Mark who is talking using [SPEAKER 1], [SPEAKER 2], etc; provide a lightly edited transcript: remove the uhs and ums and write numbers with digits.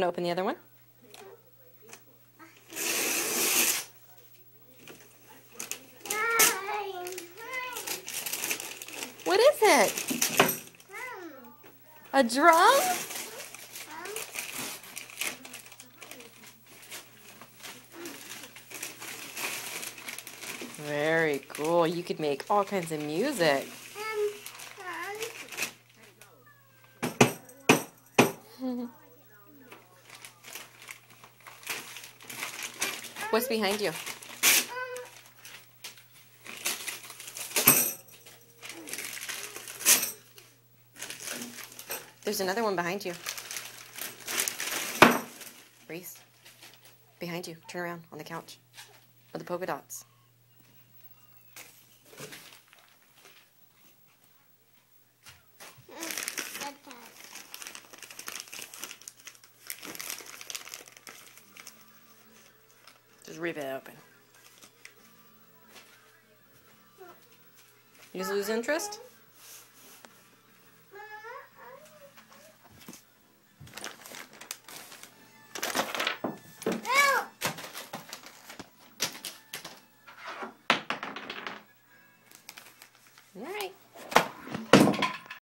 [SPEAKER 1] to open the other one? What is it? A drum? Very cool. You could make all kinds of music. What's behind you? There's another one behind you. Rhys, behind you. Turn around on the couch with the polka dots. Just rip it open. You just lose interest?